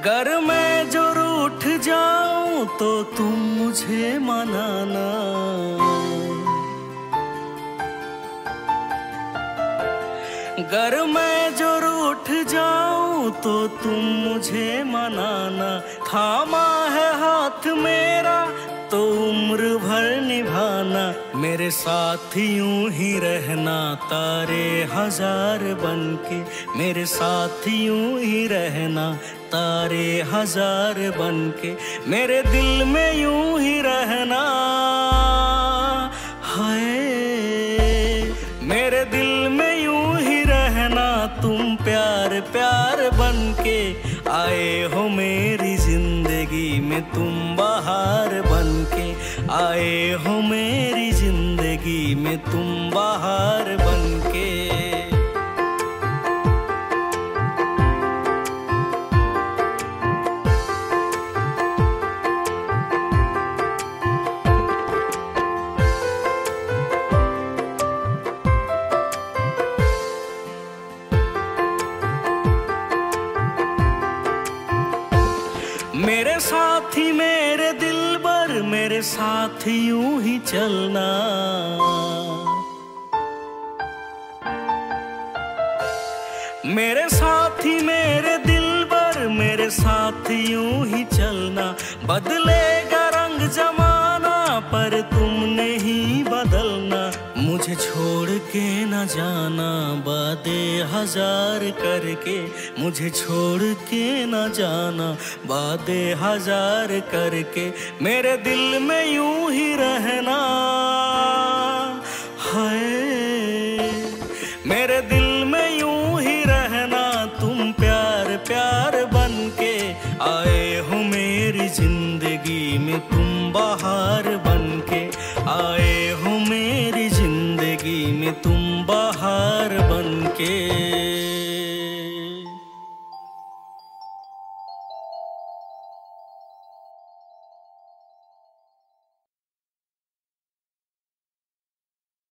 गर मैं जो रूठ जाऊं तो तुम मुझे मनाना, गर मैं जो रूठ जाऊं तो तुम मुझे मनाना। थामा है हाथ मेरा तो उम्र भर निभाना, मेरे साथ यूं ही रहना तारे हजार बनके, मेरे साथ यूं ही रहना तारे हजार बनके, मेरे दिल में यूं ही रहना। हाय मेरे दिल में यूं ही रहना, तुम प्यार प्यार बनके आए हो मेरी जिंदगी में, तुम बहार बनके आए हो मेरी जिंदगी में, तुम बहार बनके। मेरे साथी मेरे दिलबर, मेरे साथ यूं ही चलना, मेरे साथी मेरे दिलबर, मेरे साथ यूं ही चलना। बदलेगा रंग जमाना पर तुम नहीं बदलना, मुझे छोड़ के न जाना बादे हजार करके, मुझे छोड़ के न जाना बादे हजार करके, मेरे दिल में यूं ही रहना। हाय मेरे दिल में यूं ही रहना, तुम प्यार प्यार बनके आए हो मेरी जिंदगी में, तुम बहार बनके आए